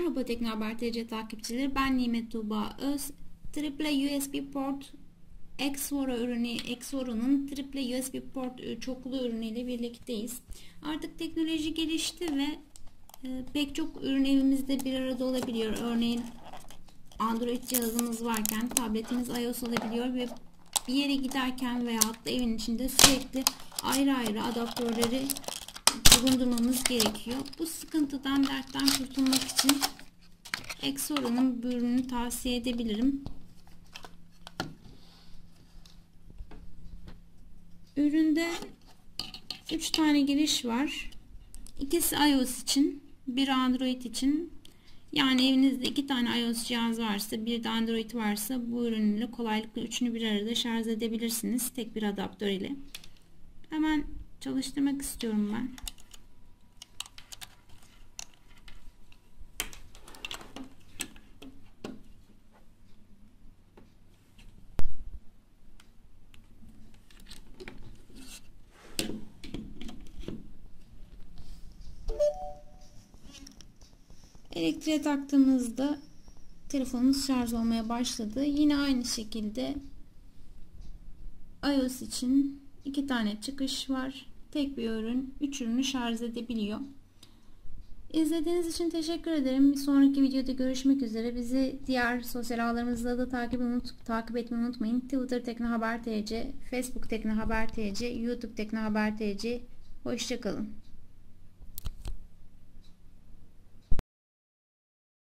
Merhaba Teknohaber TC takipçileri, ben Nimet Tuğba Öz. Triple USB port Exoro'nun Triple USB port çoklu ürünüyle birlikteyiz. Artık teknoloji gelişti ve pek çok ürün evimizde bir arada olabiliyor. Örneğin Android cihazımız varken tabletimiz iOS olabiliyor ve bir yere giderken veya da evin içinde sürekli ayrı ayrı adaptörleri bulundurmamız gerekiyor. Bu sıkıntıdan, dertten kurtulmak için Exoro'nun bu ürünü tavsiye edebilirim. Üründe 3 tane giriş var. İkisi iOS için, bir Android için. Yani evinizde 2 tane iOS cihaz varsa, bir de Android varsa bu ürünle kolaylıkla üçünü bir arada şarj edebilirsiniz tek bir adaptör ile. Hemen çalıştırmak istiyorum ben. Elektriğe taktığımızda telefonumuz şarj olmaya başladı. Yine aynı şekilde iOS için 2 tane çıkış var. Tek bir ürün 3 ürünü şarj edebiliyor. İzlediğiniz için teşekkür ederim. Bir sonraki videoda görüşmek üzere. Bizi diğer sosyal ağlarımızda da takip etmeyi unutmayın. Twitter Teknohaber TC, Facebook Teknohaber TC, YouTube Teknohaber TC. Hoşça kalın.